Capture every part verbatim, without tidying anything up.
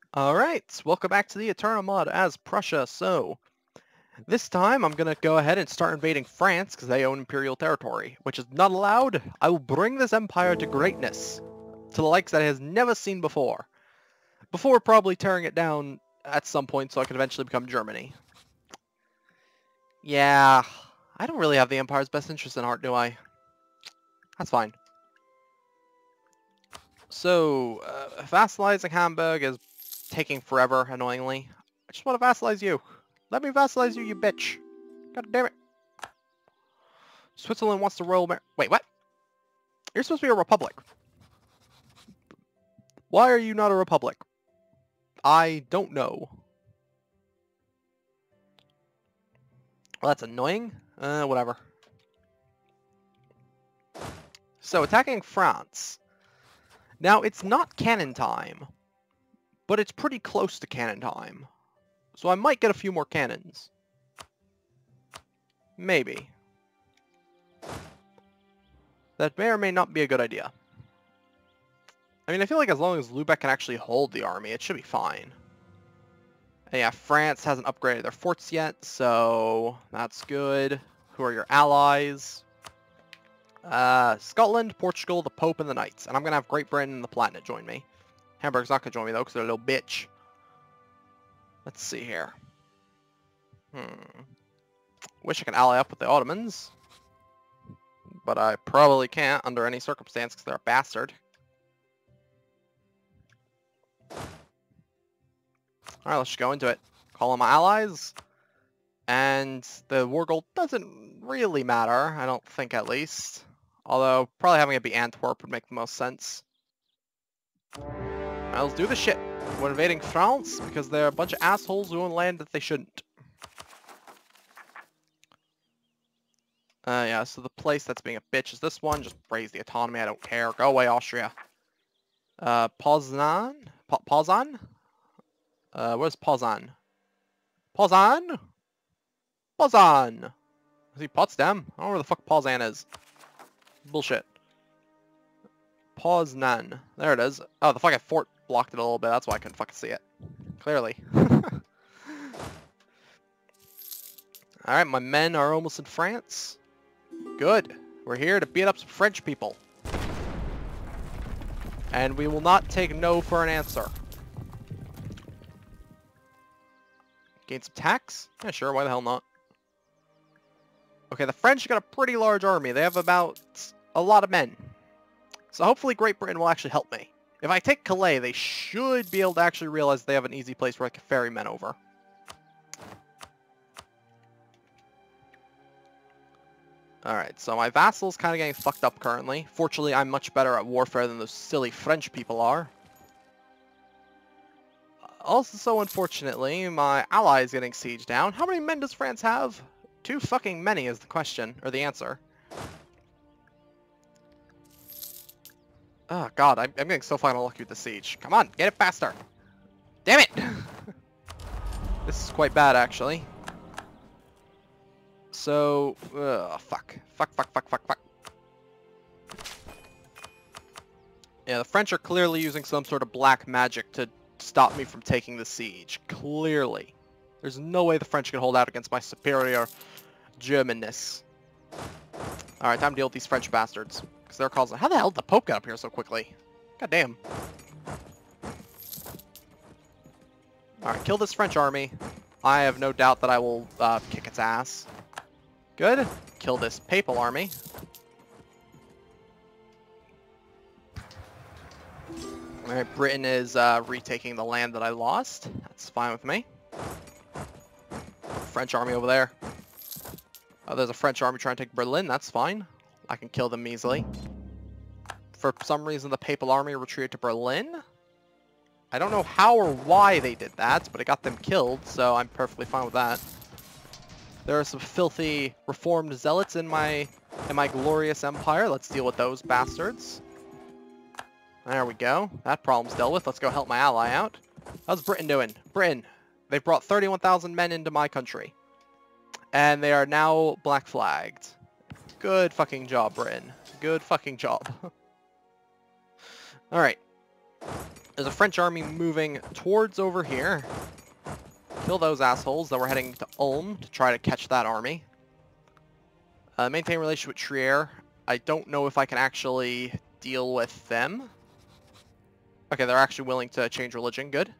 Alright, welcome back to the Aeternum Mod as Prussia. So, this time I'm gonna go ahead and start invading France because they own imperial territory, which is not allowed. I will bring this empire to greatness, to the likes that it has never seen before. Before probably tearing it down at some point so I could eventually become Germany. Yeah, I don't really have the empire's best interest in heart, do I? That's fine. So, uh, vassalizing Hamburg is taking forever, annoyingly. I just want to vassalize you. Let me vassalize you, you bitch. God damn it. Switzerland wants the royal mar- Wait, what? You're supposed to be a republic. Why are you not a republic? I don't know. Well, that's annoying. Uh, whatever. So, attacking France. Now, it's not cannon time, but it's pretty close to cannon time. So I might get a few more cannons. Maybe. That may or may not be a good idea. I mean, I feel like as long as Lubeck can actually hold the army, it should be fine. And yeah, France hasn't upgraded their forts yet, so that's good. Who are your allies? Uh, Scotland, Portugal, the Pope, and the Knights. And I'm going to have Great Britain and the Palatinate join me. Hamburg's not going to join me, though, because they're a little bitch. Let's see here. Hmm. Wish I could ally up with the Ottomans. But I probably can't under any circumstance because they're a bastard. Alright, let's just go into it. Call on my allies. And the war goal doesn't really matter, I don't think at least. Although, probably having it be Antwerp would make the most sense. Alright, let's do this shit. We're invading France because they're a bunch of assholes who own land that they shouldn't. Uh, yeah, so the place that's being a bitch is this one. Just raise the autonomy, I don't care. Go away, Austria. Uh, Poznan? Po Poznan? Uh, where's Poznan? Poznan? Poznan! Is he Potsdam? I don't know where the fuck Poznan is. Bullshit. Poznan. There it is. Oh, the fucking fort blocked it a little bit. That's why I couldn't fucking see it. Clearly. Alright, my men are almost in France. Good. We're here to beat up some French people. And we will not take no for an answer. Gain some tax? Yeah, sure, why the hell not? Okay, the French got a pretty large army. They have about a lot of men. So hopefully Great Britain will actually help me. If I take Calais, they should be able to actually realize they have an easy place where I can ferry men over. Alright, so my vassal's kind of getting fucked up currently. Fortunately, I'm much better at warfare than those silly French people are. Also, so unfortunately, my ally is getting sieged down. How many men does France have? Too fucking many is the question, or the answer. Oh god, I'm, I'm getting so fucking unlucky with the siege. Come on, get it faster. Damn it! This is quite bad, actually. So, ugh, fuck. Fuck, fuck, fuck, fuck, fuck. Yeah, the French are clearly using some sort of black magic to stop me from taking the siege. Clearly. There's no way the French can hold out against my superior Germanness. Alright, time to deal with these French bastards. Because they're causing... How the hell did the Pope get up here so quickly? God damn. Alright, kill this French army. I have no doubt that I will uh, kick its ass. Good. Kill this papal army. Alright, Britain is uh, retaking the land that I lost. That's fine with me. French army over there. Oh, there's a French army trying to take Berlin. That's fine. I can kill them easily. For some reason, the papal army retreated to Berlin. I don't know how or why they did that, but it got them killed, so I'm perfectly fine with that. There are some filthy reformed zealots in my in my glorious empire. Let's deal with those bastards. There we go. That problem's dealt with. Let's go help my ally out. How's Britain doing? Britain. They've brought thirty-one thousand men into my country. And they are now black flagged. Good fucking job, Britain. Good fucking job. Alright. There's a French army moving towards over here. Kill those assholes. Then we're heading to Ulm to try to catch that army. Uh, maintain relationship with Trier. I don't know if I can actually deal with them. Okay, they're actually willing to change religion. Good.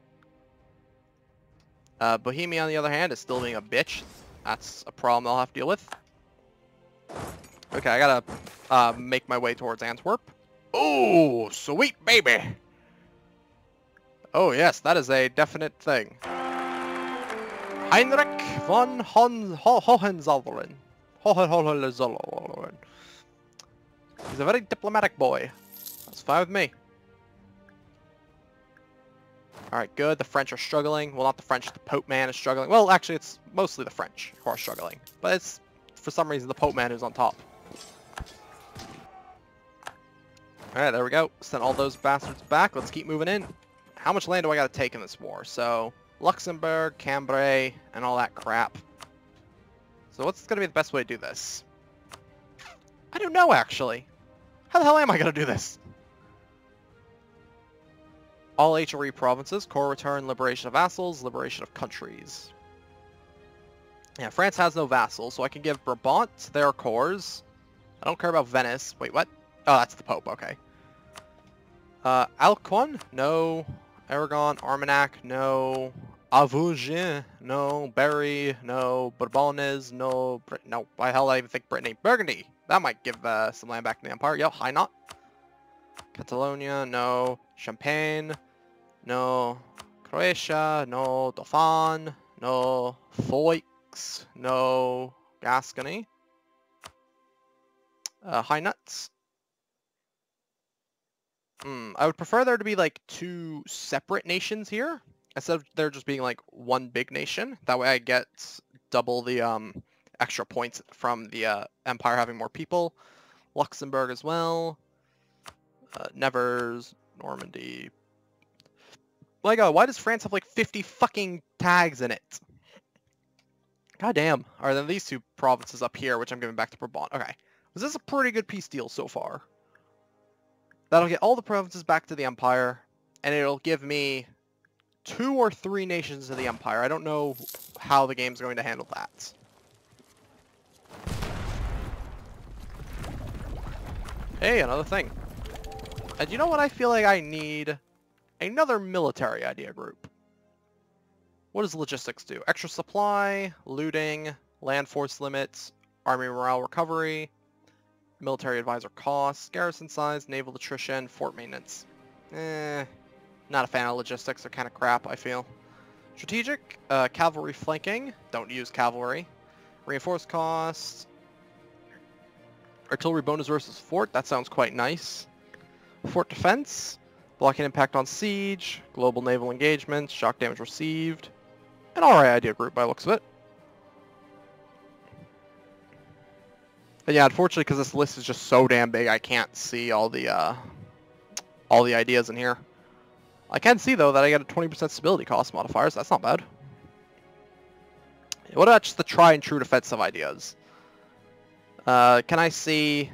Uh, Bohemia, on the other hand, is still being a bitch. That's a problem I'll have to deal with. Okay, I gotta uh, make my way towards Antwerp. Oh, sweet baby! Oh yes, that is a definite thing. Heinrich von Hon Ho Hohenzollern. Hohenzollern. He's a very diplomatic boy. That's fine with me. Alright, good. The French are struggling. Well, not the French. The Pope man is struggling. Well, actually, it's mostly the French who are struggling. But it's, for some reason, the Pope man who's on top. Alright, there we go. Sent all those bastards back. Let's keep moving in. How much land do I got to take in this war? So, Luxembourg, Cambrai, and all that crap. So what's going to be the best way to do this? I don't know, actually. How the hell am I going to do this? All H R E provinces, core return, liberation of vassals, liberation of countries. Yeah, France has no vassals, so I can give Brabant their cores. I don't care about Venice. Wait, what? Oh, that's the Pope, okay. Uh, Alcuin? No. Aragon, Armagnac? No. Avogin? No. Berry? No. Bourbones? No. Brit no. Why the hell did I even think Brittany? Burgundy! That might give uh, some land back to the Empire. Yep, Hainaut. Catalonia? No. Champagne? No. Croatia? No. Dauphin? No. Foix? No. Gascony? Uh, Hainaut? Hmm, I would prefer there to be like two separate nations here instead of there just being like one big nation. That way I get double the um, extra points from the uh, Empire having more people. Luxembourg as well. Uh, Nevers, Normandy. My god, why does France have like fifty fucking tags in it? God damn. Alright, then these two provinces up here, which I'm giving back to Brabant. Okay. Was this a pretty good peace deal so far? That'll get all the provinces back to the Empire, and it'll give me two or three nations of the Empire. I don't know how the game's going to handle that. Hey, another thing. And you know what I feel like I need? Another military idea group. What does logistics do? Extra supply, looting, land force limits, army morale recovery, military advisor costs, garrison size, naval attrition, fort maintenance. Eh, not a fan of logistics. They're kind of crap, I feel. Strategic, uh, cavalry flanking. Don't use cavalry. Reinforced costs. Artillery bonus versus fort. That sounds quite nice. Fort defense. Blocking impact on siege. Global naval engagement. Shock damage received. An alright idea group by the looks of it. And yeah, unfortunately, because this list is just so damn big, I can't see all the uh, all the ideas in here. I can see though that I get a twenty percent stability cost modifier, so that's not bad. What about just the try and true defensive ideas? Uh, can I see?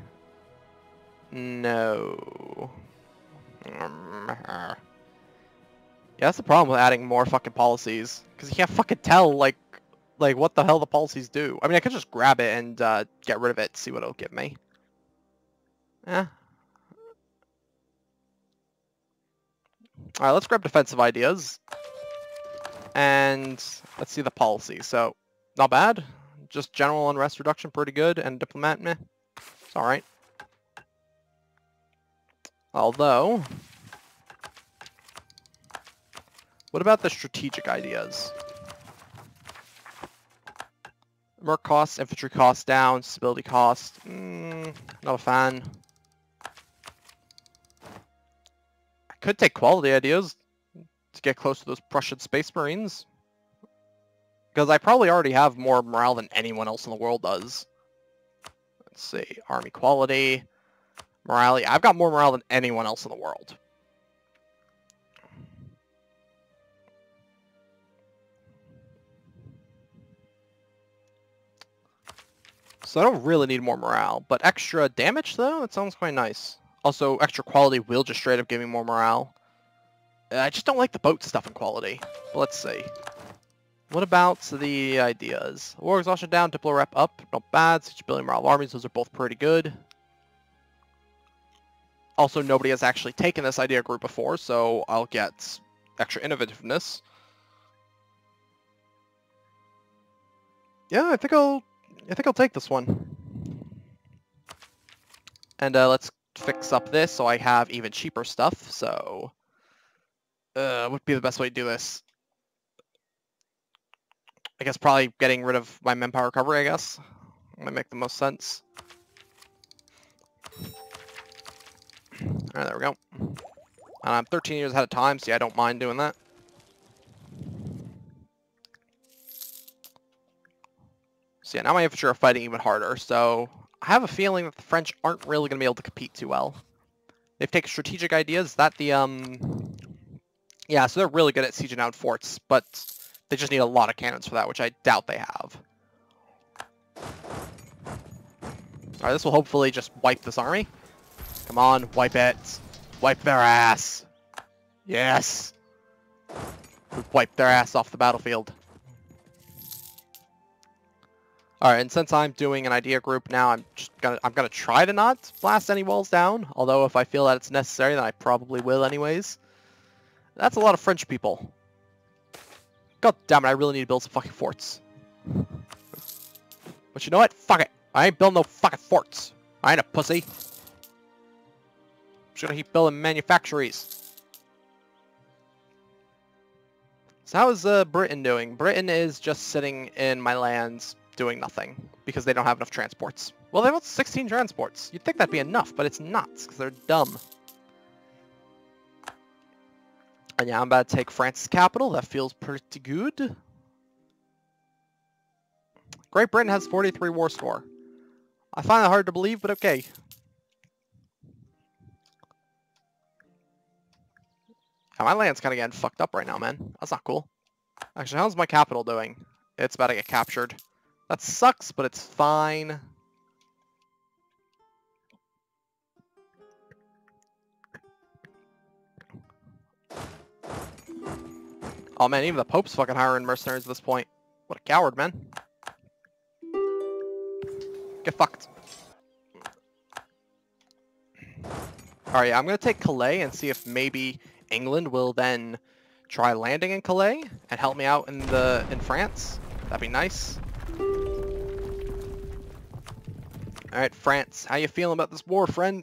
No. Yeah, that's the problem with adding more fucking policies, because you can't fucking tell like. Like, what the hell the policies do? I mean, I could just grab it and uh, get rid of it, see what it'll give me. Eh. Alright, let's grab defensive ideas. And let's see the policy. So, not bad. Just general unrest reduction, pretty good. And diplomat, meh. It's alright. Although, what about the strategic ideas? Merc costs, infantry costs down, stability cost, mm, not a fan. I could take quality ideas to get close to those Prussian Space Marines. Because I probably already have more morale than anyone else in the world does. Let's see, army quality, morale. I've got more morale than anyone else in the world. So I don't really need more morale, but extra damage though, that sounds quite nice. Also, extra quality will just straight up give me more morale. I just don't like the boat stuff in quality. But let's see. What about the ideas? War exhaustion down, Diplo rep up, not bad. Siege building morale armies, those are both pretty good. Also, nobody has actually taken this idea group before, so I'll get extra innovativeness. Yeah, I think I'll, I think I'll take this one. And uh, let's fix up this so I have even cheaper stuff. So, uh, what would be the best way to do this? I guess probably getting rid of my manpower recovery, I guess. Might make the most sense. Alright, there we go. And I'm thirteen years ahead of time, so yeah, I don't mind doing that. So yeah, now my infantry are fighting even harder, so I have a feeling that the French aren't really going to be able to compete too well. They've taken strategic ideas that the, um... yeah, so they're really good at sieging down forts, but they just need a lot of cannons for that, which I doubt they have. Alright, this will hopefully just wipe this army. Come on, wipe it. Wipe their ass. Yes. We've wiped their ass off the battlefield. Alright, and since I'm doing an idea group now, I'm just gonna I'm gonna try to not blast any walls down. Although if I feel that it's necessary, then I probably will anyways. That's a lot of French people. God damn it, I really need to build some fucking forts. But you know what? Fuck it. I ain't building no fucking forts. I ain't a pussy. I'm just gonna keep building manufactories. So how is uh, Britain doing? Britain is just sitting in my lands doing nothing because they don't have enough transports. Well, they have sixteen transports. You'd think that'd be enough, but it's not because they're dumb. And yeah, I'm about to take France's capital. That feels pretty good. Great Britain has forty-three war score. I find that hard to believe, but okay. Yeah, my land's kind of getting fucked up right now, man. That's not cool. Actually, how's my capital doing? It's about to get captured. That sucks, but it's fine. Oh man, even the Pope's fucking hiring mercenaries at this point. What a coward, man. Get fucked. Alright, yeah, I'm gonna take Calais and see if maybe England will then try landing in Calais and help me out in the in France. That'd be nice. Alright, France, how you feeling about this war, friend?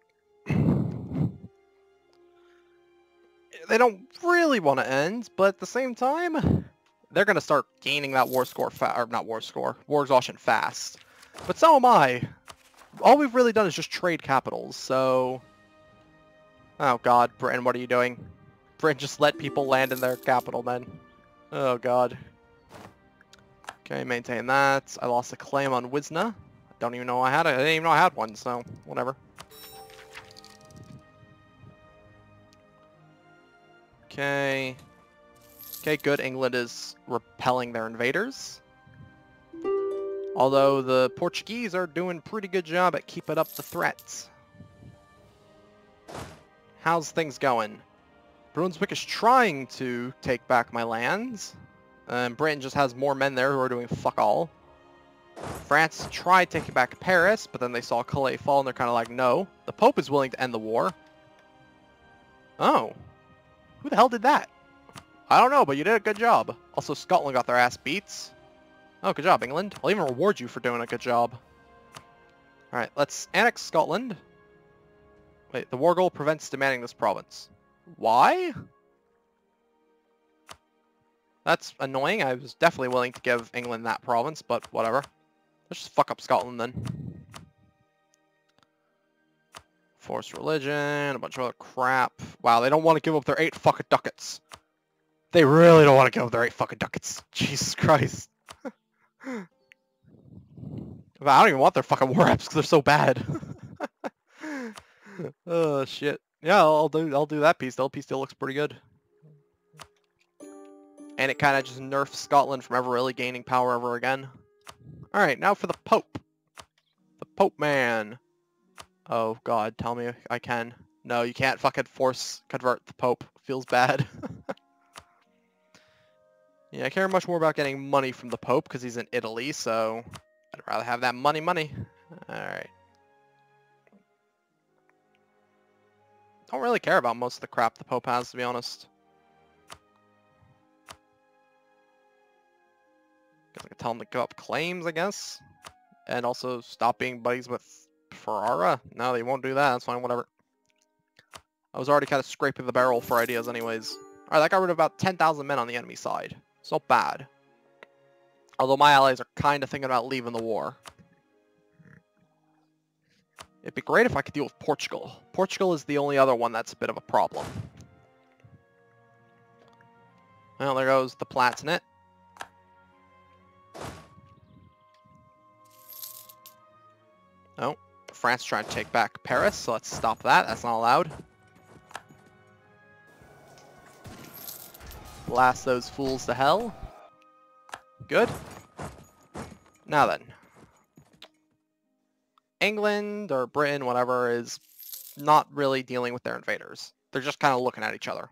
They don't really want to end, but at the same time, they're going to start gaining that war score, fa or not war score, war exhaustion fast. But so am I. All we've really done is just trade capitals, so... Oh god, Britain, what are you doing? Britain just let people land in their capital, man. Oh god. Okay, maintain that. I lost a claim on Wisna. I don't even know I had it. I didn't even know I had one, so whatever. Okay. Okay, good. England is repelling their invaders. Although the Portuguese are doing a pretty good job at keeping up the threats. How's things going? Brunswick is trying to take back my lands. And Britain just has more men there who are doing fuck all. France tried taking back Paris, but then they saw Calais fall and they're kind of like, no. The Pope is willing to end the war. Oh. Who the hell did that? I don't know, but you did a good job. Also, Scotland got their ass beats. Oh, good job, England. I'll even reward you for doing a good job. Alright, let's annex Scotland. Wait, the war goal prevents demanding this province. Why? That's annoying. I was definitely willing to give England that province, but whatever. Let's just fuck up Scotland then. Forced religion, a bunch of other crap. Wow, they don't want to give up their eight fucking ducats. They really don't want to give up their eight fucking ducats. Jesus Christ. I don't even want their fucking war apps because they're so bad. Oh shit. Yeah, I'll do I'll do that peace deal. Peace deal looks pretty good. And it kind of just nerfs Scotland from ever really gaining power ever again. Alright, now for the Pope. The Pope man. Oh god, tell me I can. No, you can't fucking force convert the Pope. Feels bad. Yeah, I care much more about getting money from the Pope because he's in Italy, so I'd rather have that money money. Alright. Don't really care about most of the crap the Pope has, to be honest. Guess I could tell him to give up claims, I guess. And also stop being buddies with Ferrara. No, they won't do that. That's fine, whatever. I was already kind of scraping the barrel for ideas anyways. Alright, that got rid of about ten thousand men on the enemy side. It's not bad. Although my allies are kind of thinking about leaving the war. It'd be great if I could deal with Portugal. Portugal is the only other one that's a bit of a problem. Well, there goes the Palatinate. Oh, France trying to take back Paris, so let's stop that. That's not allowed. Blast those fools to hell. Good. Now then. England or Britain, whatever, is not really dealing with their invaders. They're just kind of looking at each other.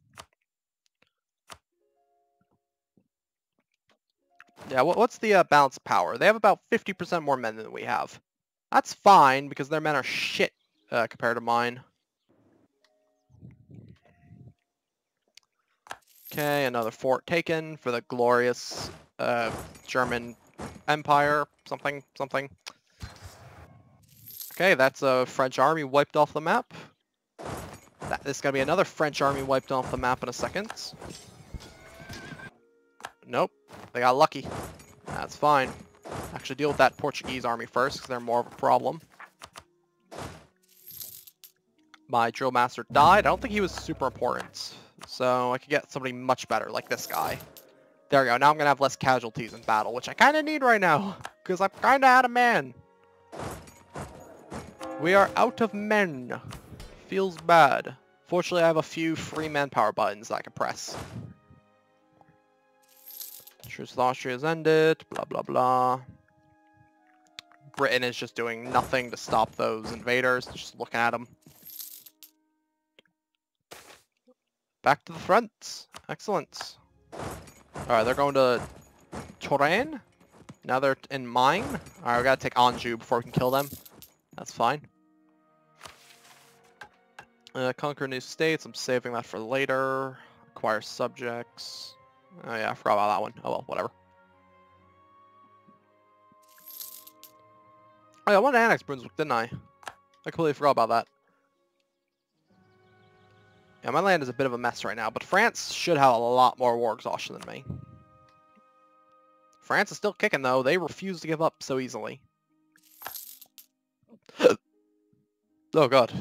Yeah, what's the uh, balance of power? They have about fifty percent more men than we have. That's fine, because their men are shit uh, compared to mine. Okay, another fort taken for the glorious uh, German Empire. Something, something. Okay, that's a French army wiped off the map. That, this is going to be another French army wiped off the map in a second. Nope, they got lucky. That's fine. Actually deal with that Portuguese army first, because they're more of a problem. My drill master died. I don't think he was super important. So I could get somebody much better, like this guy. There we go. Now I'm going to have less casualties in battle, which I kind of need right now, because I'm kind of out of men. We are out of men. Feels bad. Fortunately, I have a few free manpower buttons that I can press. Truce with Austria has ended. Blah, blah, blah. Britain is just doing nothing to stop those invaders. Just looking at them. Back to the front. Excellent. Alright, they're going to Touraine. Now they're in mine. Alright, we gotta take Anjou before we can kill them. That's fine. Uh, conquer new states. I'm saving that for later. Acquire subjects. Oh yeah, I forgot about that one. Oh well, whatever. Oh yeah, I wanted to annex Brunswick, didn't I? I completely forgot about that. Yeah, my land is a bit of a mess right now, but France should have a lot more war exhaustion than me. France is still kicking, though. They refuse to give up so easily. Oh, God.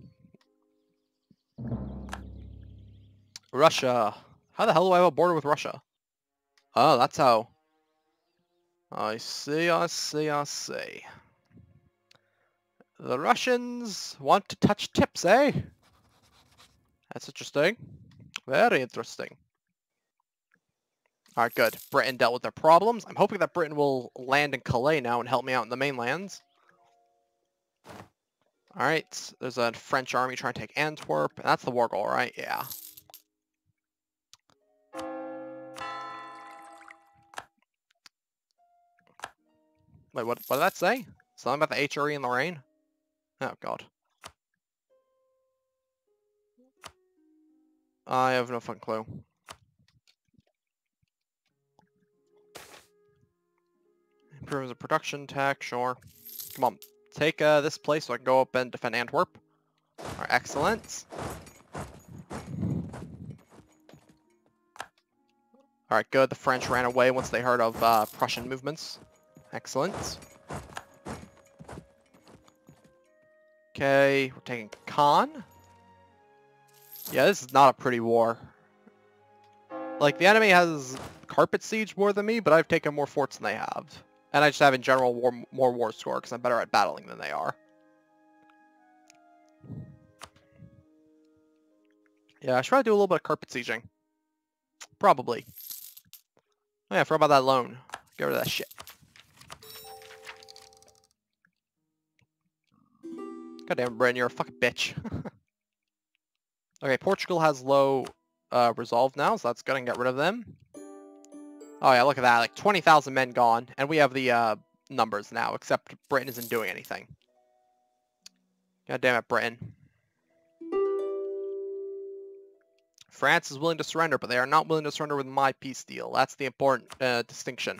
Russia. How the hell do I have a border with Russia? Oh, that's how. I see, I see, I see. The Russians want to touch tips, eh? That's interesting. Very interesting. Alright, good. Britain dealt with their problems. I'm hoping that Britain will land in Calais now and help me out in the mainlands. Alright, there's a French army trying to take Antwerp. That's the war goal, right? Yeah. Wait, what, what did that say? Something about the H R E in Lorraine? Oh, God. I have no fucking clue. Improvements of production tech, sure. Come on, take uh, this place so I can go up and defend Antwerp. Alright, excellent. Alright, good. The French ran away once they heard of uh, Prussian movements. Excellent. Okay, we're taking Caen. Yeah, this is not a pretty war. Like, the enemy has carpet siege more than me, but I've taken more forts than they have. And I just have in general war, more war score, because I'm better at battling than they are. Yeah, I should probably do a little bit of carpet sieging. Probably. Oh yeah, I forgot about that loan. Get rid of that shit. Goddamn, Britain, you're a fucking bitch. Okay, Portugal has low uh, resolve now, so that's gonna get rid of them. Oh yeah, look at that, like twenty thousand men gone, and we have the uh, numbers now, except Britain isn't doing anything. God damn it, Britain. France is willing to surrender, but they are not willing to surrender with my peace deal. That's the important uh, distinction.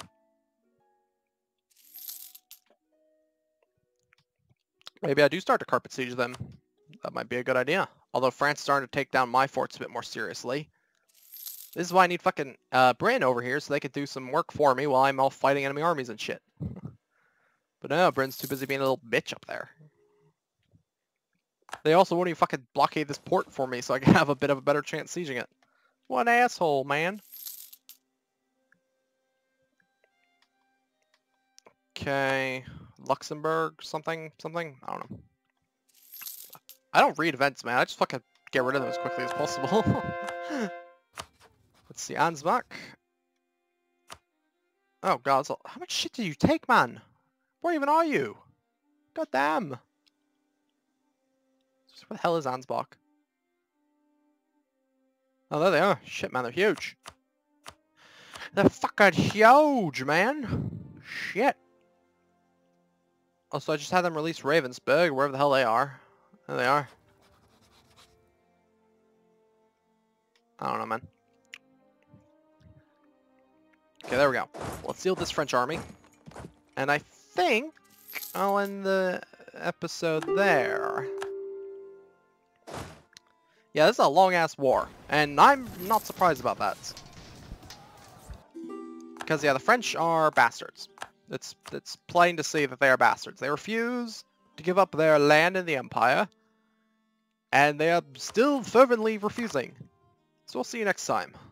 Maybe I do start to carpet siege them. That might be a good idea. Although France is starting to take down my forts a bit more seriously. This is why I need fucking uh, Britain over here, so they could do some work for me while I'm all fighting enemy armies and shit. But no, Britain's too busy being a little bitch up there. They also won't even fucking blockade this port for me, so I can have a bit of a better chance sieging it. What an asshole, man. Okay, Luxembourg, something, something? I don't know. I don't read events, man. I just fucking get rid of them as quickly as possible. Let's see, Ansbach. Oh god, so how much shit did you take, man? Where even are you? God damn. Where the hell is Ansbach? Oh, there they are. Shit, man, they're huge. They're fucking huge, man. Shit. Oh, so I just had them release Ravensburg, wherever the hell they are. There they are. I don't know, man. Okay, there we go. Let's deal with this French army. And I think I'll end the episode there. Yeah, this is a long-ass war. And I'm not surprised about that. Because, yeah, the French are bastards. It's, it's plain to see that they are bastards. They refuse to give up their land in the Empire. And they are still fervently refusing. So we'll see you next time.